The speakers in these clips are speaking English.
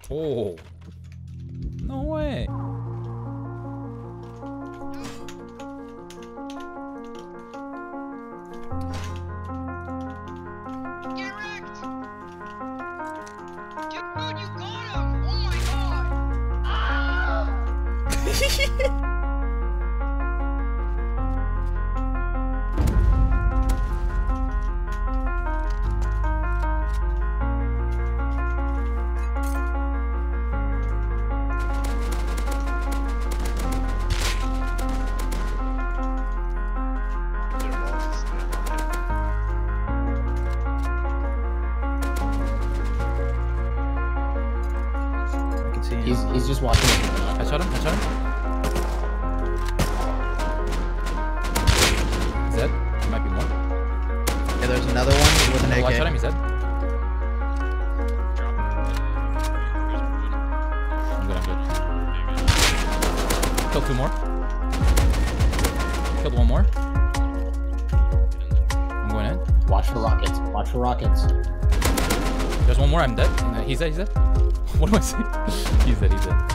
Oh. No way. Get wrecked! Dude, you got him! Oh my god! Ah! He's just watching. I shot him. Dead? There might be more. Yeah, there's another one with an AK. Oh, I shot him, he's dead. I'm good. Killed 2 more. Killed 1 more. I'm going in. Watch for rockets. Watch for rockets. There's 1 more, I'm dead. He's dead. What am I saying? He's dead.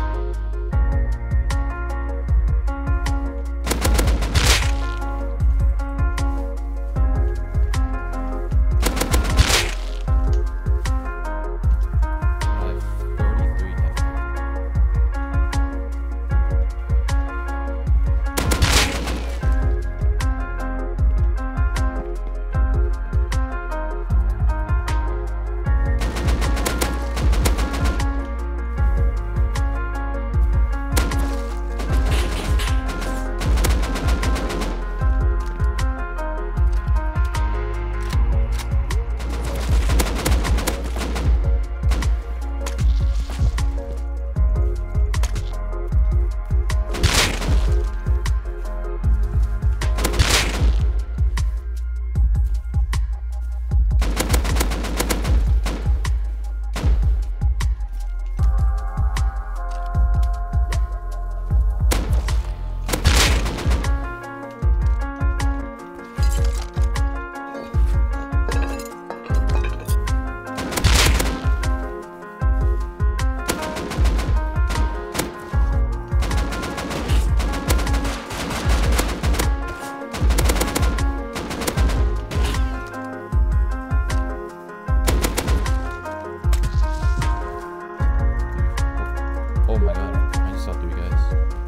Oh my god, I just saw 3 guys.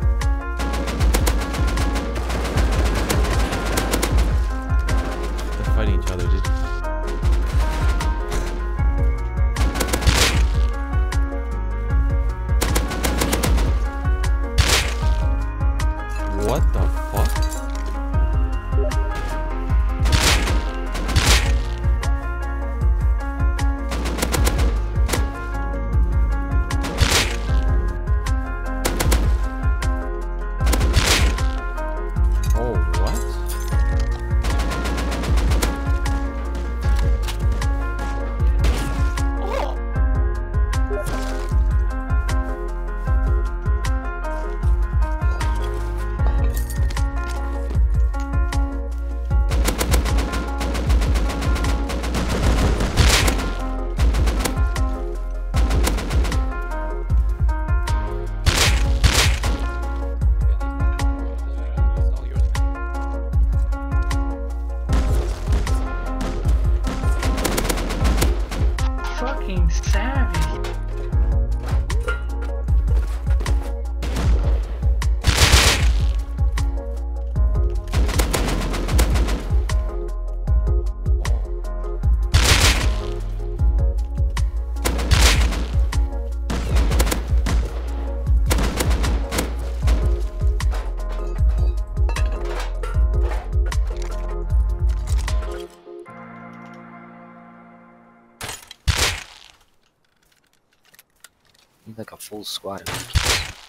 They're fighting each other, dude. What the fuck? Fucking savage. Like a full squad of